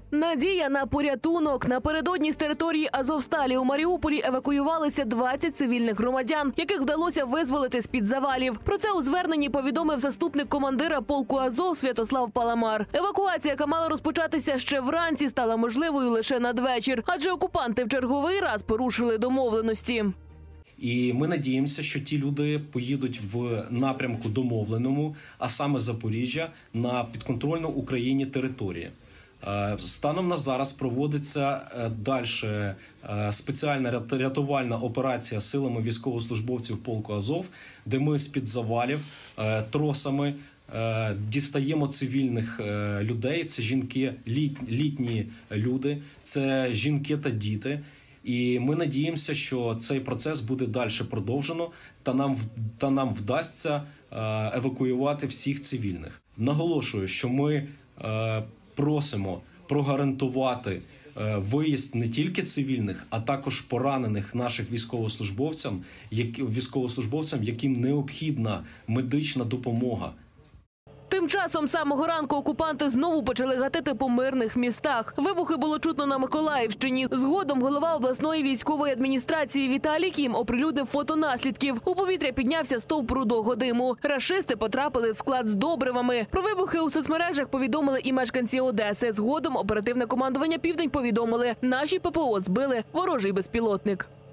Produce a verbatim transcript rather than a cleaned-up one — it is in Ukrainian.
Надія на порятунок. Напередодні з території Азовсталі у Маріуполі евакуювалися двадцять цивільних громадян, яких вдалося визволити з-під завалів. Про це у зверненні повідомив заступник командира полку Азов Святослав Паламар. Евакуація, яка мала розпочатися ще вранці, стала можливою лише надвечір, адже окупанти в черговий раз порушили домовленості. І ми надіємося, що ті люди поїдуть в напрямку домовленому, а саме Запоріжжя, на підконтрольну Україні території. Станом на зараз проводиться далі спеціальна рятувальна операція силами військовослужбовців полку Азов, де ми з-під завалів тросами дістаємо цивільних людей. Це жінки, літні люди, це жінки та діти. І ми надіємося, що цей процес буде далі продовжено та нам, та нам вдасться евакуювати всіх цивільних. Наголошую, що ми просимо прогарантувати виїзд не тільки цивільних, а також поранених наших військовослужбовцям, військовослужбовцям, яким необхідна медична допомога. Тим часом самого ранку окупанти знову почали гатити по мирних містах. Вибухи було чутно на Миколаївщині. Згодом голова обласної військової адміністрації Віталій Кім оприлюднив фото наслідків. У повітря піднявся стовп рудого диму. Рашисти потрапили в склад з добривами. Про вибухи у соцмережах повідомили і мешканці Одеси. Згодом оперативне командування «Південь» повідомили, наші ППО збили ворожий безпілотник.